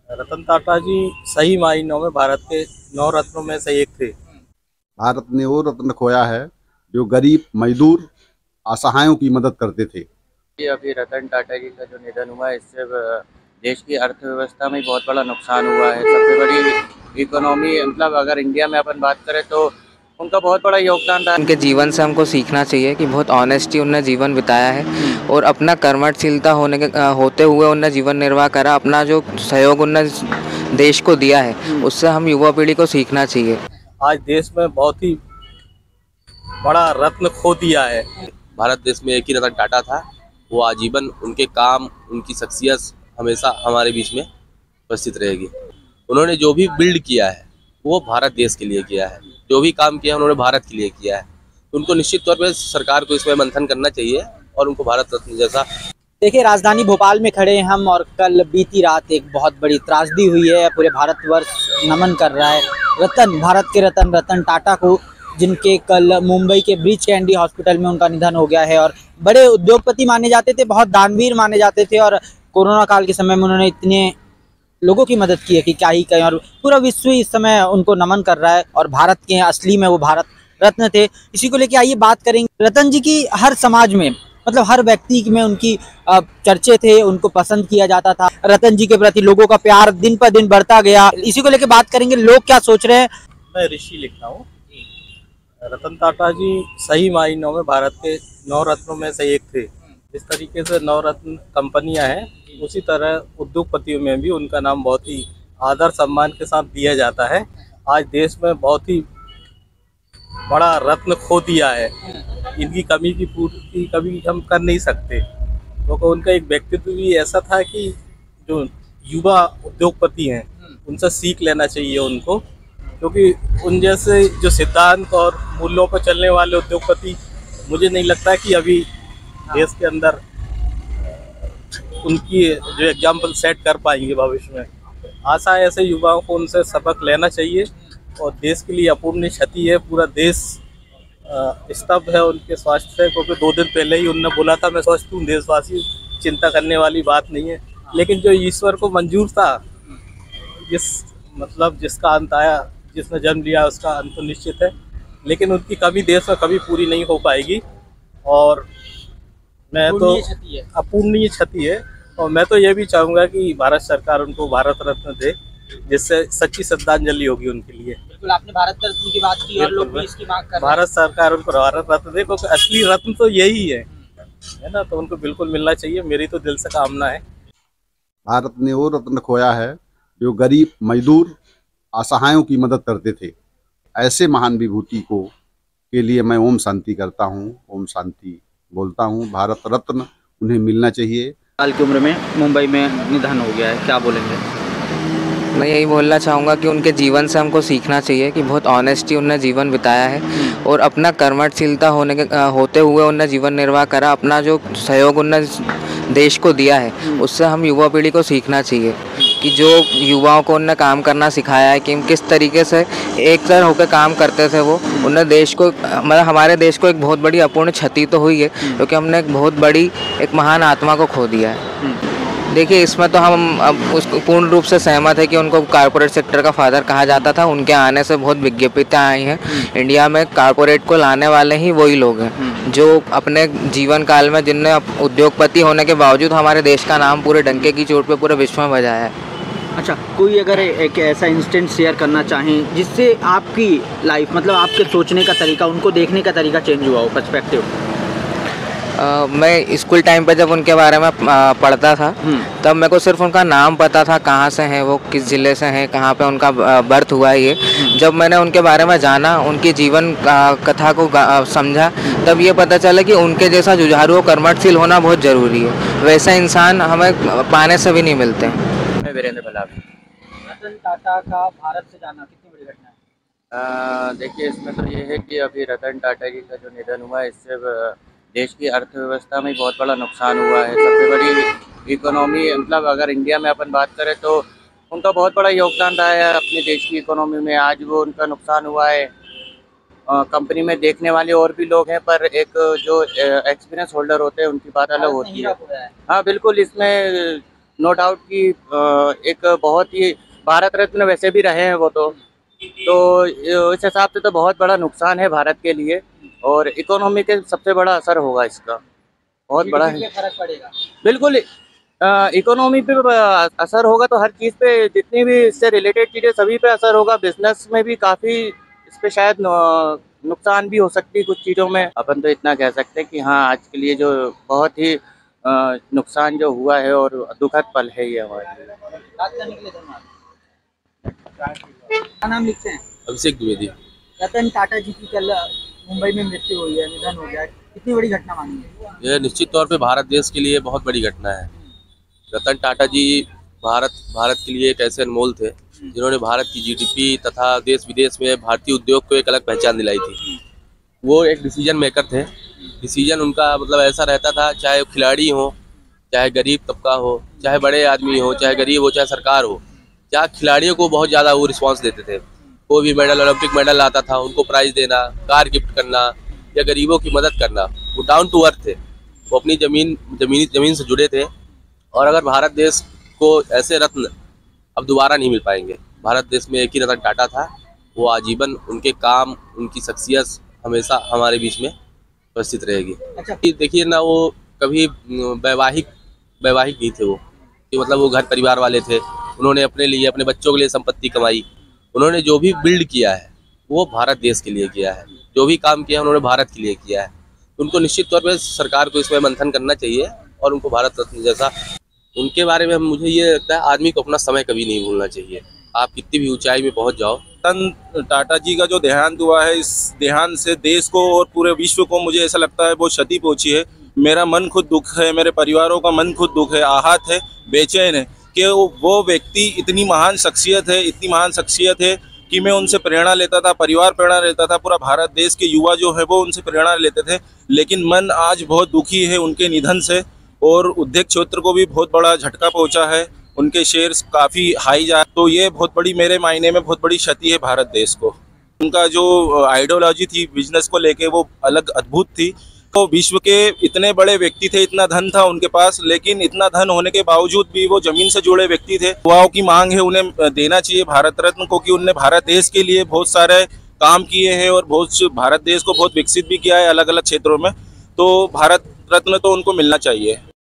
रतन टाटा जी सही मायनों में भारत के 9 रत्नों में से एक थे। भारत ने वो रत्न खोया है जो गरीब, मजदूर, असहायों की मदद करते थे। कि अभी रतन टाटा जी का जो निधन हुआ है, इससे देश की अर्थव्यवस्था में बहुत बड़ा नुकसान हुआ है। सबसे बड़ी इकोनॉमी, मतलब अगर इंडिया में अपन बात करें तो उनका बहुत बड़ा योगदान रहा। उनके जीवन से हमको सीखना चाहिए कि बहुत ऑनेस्टी उन्होंने जीवन बिताया है और अपना कर्मठशीलता होते हुए उन्होंने जीवन निर्वाह करा। अपना जो सहयोग उन्होंने देश को दिया है उससे हम युवा पीढ़ी को सीखना चाहिए। आज देश में बहुत ही बड़ा रत्न खो दिया है। भारत देश में एक ही रतन टाटा था। वो आजीवन उनके काम, उनकी शख्सियत हमेशा हमारे बीच में उपस्थित रहेगी। उन्होंने जो भी बिल्ड किया है वो भारत देश के लिए किया है। जो भी काम किया उन्होंने भारत के लिए किया है। तो उनको निश्चित तौर पर सरकार को इसमें मंथन करना चाहिए और उनको भारत रत्न जैसा। देखिए, राजधानी भोपाल में खड़े हैं हम और कल बीती रात एक बहुत बड़ी त्रासदी हुई है। पूरे भारतवर्ष नमन कर रहा है रतन, भारत के रतन रतन टाटा को, जिनके कल मुंबई के ब्रीच कैंडी हॉस्पिटल में उनका निधन हो गया है। और बड़े उद्योगपति माने जाते थे, बहुत दानवीर माने जाते थे और कोरोना काल के समय में उन्होंने इतने लोगों की मदद की है कि क्या ही कहें। और पूरा विश्व इस समय उनको नमन कर रहा है और भारत के असली में वो भारत रत्न थे। इसी को लेकर आइए बात करेंगे। रतन जी की हर समाज में, मतलब हर व्यक्ति में उनकी चर्चे थे, उनको पसंद किया जाता था। रतन जी के प्रति लोगों का प्यार दिन पर दिन बढ़ता गया। इसी को लेकर बात करेंगे, लोग क्या सोच रहे हैं। मैं ऋषि लिखता हूँ। रतन टाटा जी सही मायनों में भारत के 9 रत्नों में से एक थे। जिस तरीके से 9 रत्न कंपनियां हैं, उसी तरह उद्योगपतियों में भी उनका नाम बहुत ही आदर सम्मान के साथ दिया जाता है। आज देश में बहुत ही बड़ा रत्न खो दिया है। इनकी कमी की पूर्ति कभी हम कर नहीं सकते, क्योंकि उनका एक व्यक्तित्व भी ऐसा था कि जो युवा उद्योगपति हैं उनसे सीख लेना चाहिए उनको, क्योंकि उन जैसे जो सिद्धांत और मूल्यों पर चलने वाले उद्योगपति मुझे नहीं लगता कि अभी देश के अंदर उनकी जो एग्जाम्पल सेट कर पाएंगे भविष्य में। आशा है ऐसे युवाओं को उनसे सबक लेना चाहिए और देश के लिए अपूर्णीय क्षति है। पूरा देश स्तब्ध है उनके स्वास्थ्य से, क्योंकि 2 दिन पहले ही उन्होंने बोला था मैं स्वस्थ हूँ, देशवासी चिंता करने वाली बात नहीं है। लेकिन जो ईश्वर को मंजूर था, जिसका अंत आया, जिसने जन्म लिया उसका अंत तो निश्चित है, लेकिन उनकी कमी देश में कभी पूरी नहीं हो पाएगी। और मैं तो अपूर्णीय क्षति है और मैं तो ये भी चाहूँगा कि भारत सरकार उनको भारत रत्न दे, जिससे सच्ची श्रद्धांजलि होगी उनके लिए। बिल्कुल, आपने भारत रत्न की बात की और लोग भी इसकी मांग कर रहे हैं। भारत सरकार उनको भारत रत्न दे, क्योंकि असली रत्न तो यही है ना, तो उनको बिल्कुल मिलना चाहिए। मेरी तो दिल से कामना है। भारत ने वो रत्न खोया है जो गरीब, मजदूर, असहायों की मदद करते थे। ऐसे महान विभूति को के लिए मैं ओम शांति करता हूँ, ओम शांति बोलता हूँ। भारत रत्न उन्हें मिलना चाहिए। साल की उम्र में मुंबई में निधन हो गया है, क्या बोलेंगे। मैं यही बोलना चाहूँगा कि उनके जीवन से हमको सीखना चाहिए कि बहुत ऑनेस्टी उन्होंने जीवन बिताया है और अपना कर्मठशीलता होते हुए उन्होंने जीवन निर्वाह करा। अपना जो सहयोग उन्होंने देश को दिया है उससे हम युवा पीढ़ी को सीखना चाहिए कि जो युवाओं को उन्होंने काम करना सिखाया है कि किस तरीके से एक तरह होकर काम करते थे। वो उन्होंने देश को, मतलब हमारे देश को एक बहुत बड़ी अपूर्ण क्षति तो हुई है, क्योंकि हमने एक बहुत बड़ी एक महान आत्मा को खो दिया है। देखिए, इसमें तो हम अब उसको पूर्ण रूप से सहमत है कि उनको कॉर्पोरेट सेक्टर का फादर कहा जाता था। उनके आने से बहुत विज्ञापिताएं आई हैं। इंडिया में कॉर्पोरेट को लाने वाले ही वही लोग हैं जो अपने जीवन काल में, जिनने उद्योगपति होने के बावजूद हमारे देश का नाम पूरे डंके की चोट पे पूरे विश्व में बजाया है। अच्छा, कोई अगर एक ऐसा इंस्टेंट शेयर करना चाहें जिससे आपकी लाइफ, मतलब आपके सोचने का तरीका, उनको देखने का तरीका चेंज हुआ हो, पर्सपेक्टिव। मैं स्कूल टाइम पे जब उनके बारे में पढ़ता था तब मेरे को सिर्फ उनका नाम पता था, कहाँ से हैं वो, किस ज़िले से हैं, कहाँ पे उनका बर्थ हुआ है। ये जब मैंने उनके बारे में जाना, उनकी जीवन कथा को समझा, तब ये पता चला कि उनके जैसा जुझारू कर्मठशील होना बहुत ज़रूरी है। वैसा इंसान हमें पाने से भी नहीं मिलते। मैं वीरेंद्र बलाव। रतन टाटा का भारत से जाना कितनी बड़ी घटना है। देखिए, इसमें तो ये है कि अभी रतन टाटा जी का जो निधन हुआ है, इससे देश की अर्थव्यवस्था में बहुत बड़ा नुकसान हुआ है। सबसे बड़ी इकोनॉमी, मतलब अगर इंडिया में अपन बात करें तो उनका बहुत बड़ा योगदान रहा है अपने देश की इकोनॉमी में। आज वो उनका नुकसान हुआ है। कंपनी में देखने वाले और भी लोग हैं, पर एक जो एक्सपीरियंस होल्डर होते हैं उनकी बात अलग होती है। हाँ बिल्कुल, इसमें नो डाउट कि एक बहुत ही भारत रत्न वैसे भी रहे हैं वो तो इस हिसाब से तो बहुत बड़ा नुकसान है भारत के लिए और इकोनॉमी के सबसे बड़ा असर होगा इसका, बहुत बड़ा GDP है। पे फर्क पड़ेगा। बिल्कुल इकोनॉमी पे असर होगा तो हर चीज़ पे, जितनी भी इससे रिलेटेड चीज़ें सभी पे असर होगा। बिजनेस में भी काफ़ी इस पे शायद नुकसान भी हो सकती है कुछ चीज़ों में। अपन तो इतना कह सकते हैं कि हाँ, आज के लिए जो बहुत ही नुकसान जो हुआ है और दुखद पल है ये हमारे लिए। बात करने के लिए धन्यवाद। क्या नाम लिखते हैं? अभिषेक द्विवेदी। रतन टाटा जी की कल मुंबई में मृत्यु हुई है, निधन हो गया, कितनी बड़ी घटना मानी है? यह निश्चित तौर पे भारत देश के लिए बहुत बड़ी घटना है। रतन टाटा जी भारत के लिए एक ऐसे अनमोल थे जिन्होंने भारत की जीडीपी तथा देश विदेश में भारतीय उद्योग को एक अलग पहचान दिलाई थी। वो एक डिसीजन मेकर थे। डिसीजन उनका मतलब ऐसा रहता था, चाहे खिलाड़ी हो, चाहे गरीब तबका हो, चाहे बड़े आदमी हो, चाहे गरीब हो, चाहे सरकार हो, चाहे खिलाड़ियों को बहुत ज़्यादा वो रिस्पॉन्स देते थे। कोई भी मेडल, ओलंपिक मेडल आता था, उनको प्राइज़ देना, कार गिफ्ट करना या गरीबों की मदद करना। वो डाउन टू अर्थ थे, वो अपनी ज़मीन से जुड़े थे। और अगर भारत देश को ऐसे रत्न अब दोबारा नहीं मिल पाएंगे। भारत देश में एक ही रतन टाटा था, वो आजीवन उनके काम, उनकी शख्सियत हमेशा हमारे बीच में उपस्थित रहेगी। अच्छा। देखिए ना, वो कभी वैवाहिक नहीं थे वो, कि मतलब वो घर परिवार वाले थे। उन्होंने अपने लिए, अपने बच्चों के लिए संपत्ति कमाई। उन्होंने जो भी बिल्ड किया है वो भारत देश के लिए किया है, जो भी काम किया उन्होंने भारत के लिए किया है। उनको निश्चित तौर पर सरकार को इसमें मंथन करना चाहिए और उनको भारत रत्न जैसा, उनके बारे में मुझे ये लगता है, आदमी को अपना समय कभी नहीं भूलना चाहिए। आप कितनी भी ऊंचाई में पहुंच जाओ। रतन टाटा जी का जो देहांत हुआ है, इस देहांत से देश को और पूरे विश्व को मुझे ऐसा लगता है बहुत क्षति पहुंची है। मेरा मन खुद दुख है, मेरे परिवारों का मन खुद दुख है, आहत है, बेचैन है कि वो व्यक्ति इतनी महान शख्सियत है कि मैं उनसे प्रेरणा लेता था, परिवार प्रेरणा लेता था, पूरा भारत देश के युवा जो है वो उनसे प्रेरणा लेते थे। लेकिन मन आज बहुत दुखी है उनके निधन से, और उद्योग क्षेत्र को भी बहुत बड़ा झटका पहुंचा है। उनके शेयर्स काफ़ी हाई जा, तो ये बहुत बड़ी, मेरे मायने में बहुत बड़ी क्षति है भारत देश को। उनका जो आइडियोलॉजी थी बिजनेस को लेके वो अलग अद्भुत थी। तो विश्व के इतने बड़े व्यक्ति थे, इतना धन था उनके पास, लेकिन इतना धन होने के बावजूद भी वो जमीन से जुड़े व्यक्ति थे। युवाओं की मांग है, उन्हें देना चाहिए भारत रत्न को, कि उनने भारत देश के लिए बहुत सारे काम किए हैं और भारत देश को बहुत विकसित भी किया है अलग अलग क्षेत्रों में। तो भारत रत्न तो उनको मिलना चाहिए।